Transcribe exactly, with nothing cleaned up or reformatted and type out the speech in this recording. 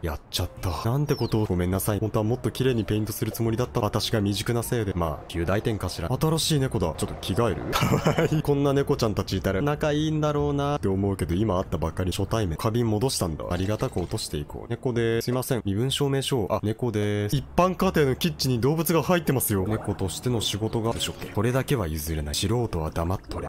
やっちゃった。なんてことを。ごめんなさい。本当はもっと綺麗にペイントするつもりだった。私が未熟なせいで。まあ、及第点かしら。新しい猫だ。ちょっと着替える？かわいい。こんな猫ちゃんたちいたら仲いいんだろうなって思うけど、今会ったばっかり初対面。花瓶戻したんだ。ありがたく落としていこう。猫でーす。すいません。身分証明書を。あ、猫でーす。一般家庭のキッチンに動物が入ってますよ。猫としての仕事が。これだけは譲れない。素人は黙っとれ。